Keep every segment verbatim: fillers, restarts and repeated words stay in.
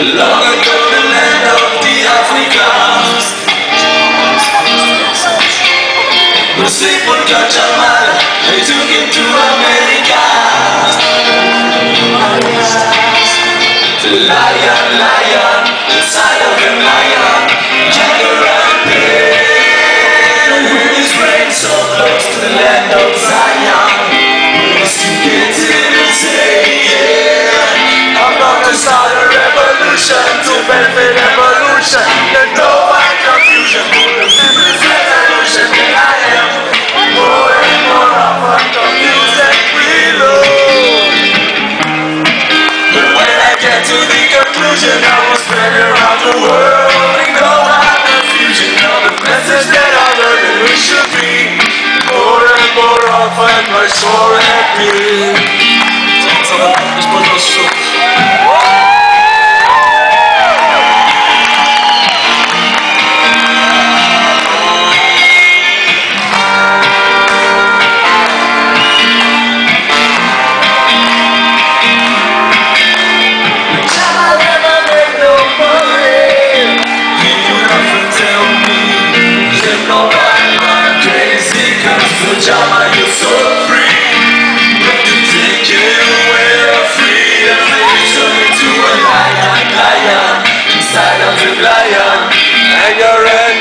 Long ago the land of the Africans, the simple ganja man, they took him to America. The lion, lion, inside of the lion, Jacker and Pain, with his brain so close to the land of Zion. Must you get in and say, yeah, I'm gonna start a revolution to benefit evolution. There's no one confusion, the simplest resolution that I am. More and more often confused and reload. But when I get to the conclusion, I will spread around the world. And no one confusion of the message that I learned that we should be. More and more often, much more happy. Jama, you're so free, but to take it away, you're free, and they turn into a lion, lion, inside of the lion, anger and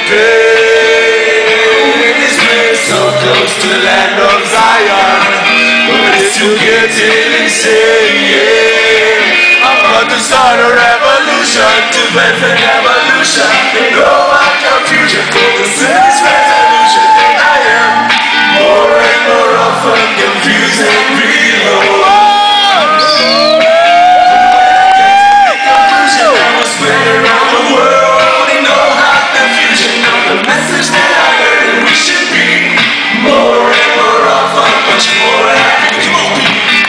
pain. This place so close to the land of Zion, but it's to get in and say, yeah, I'm about to start a revolution to benefit evolution. No more confusion, focus in this resolution that I am. More and more often confused and reload. When I get to the conclusion, I will spread around the world. And no hot confusion of the message that I heard that we should be. More and more often, much more happy. Come on.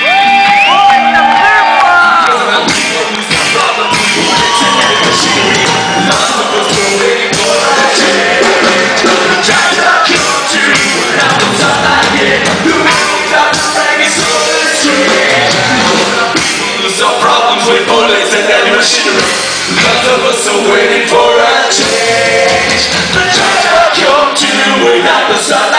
Lots of us were waiting for a change. Trying to kill you. Some problems with bullets and heavy machinery. Lots of us are waiting for a change. The time come to, we're not the sun.